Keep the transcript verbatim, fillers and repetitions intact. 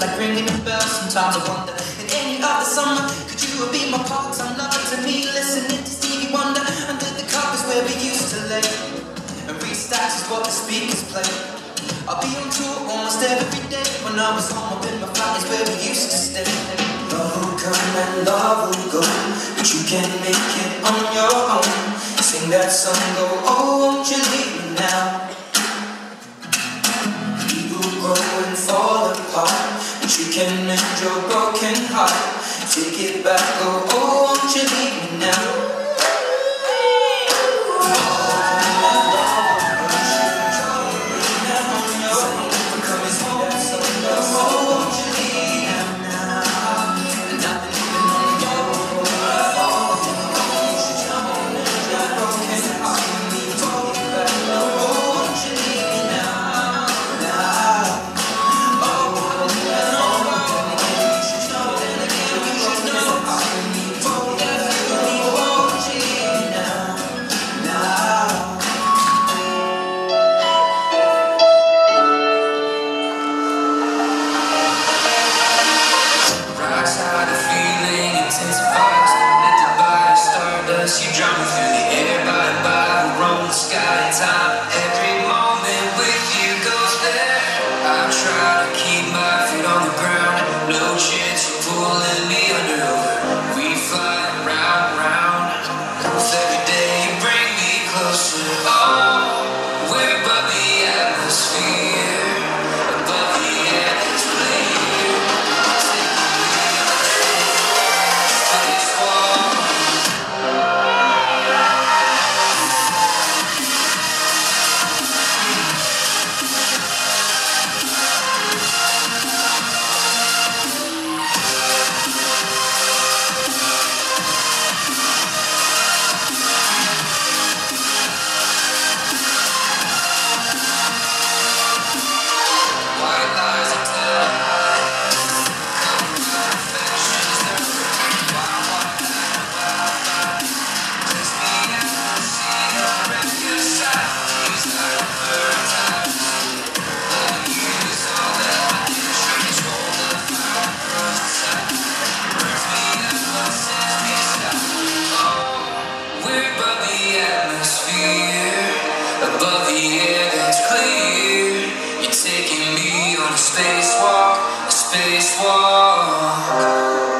like ringing a bell. Sometimes I wonder, in any other summer, could you have been my part-time lover to me? Listening to Stevie Wonder under the covers where we used to lay, and restacks is what the speakers play. I'll be on tour almost every day. When I was home up in my flat is where we used to stay. Love will come and love will go, but you can make it on your own. Sing that song, go, oh, won't you leave me now? We will grow and fall apart, but you can mend your broken heart. Take it back, go, oh, won't you leave me now? You drown me through the air, by and by, we roam the sky in time. Every moment with you goes there. I try to keep my feet on the ground. No chance you're pulling me under. We fly round, round. With every day you bring me closer. Oh, we're above the atmosphere, above the atmosphere. Space walk. Above the air that's clear, you're taking me on a spacewalk, a spacewalk.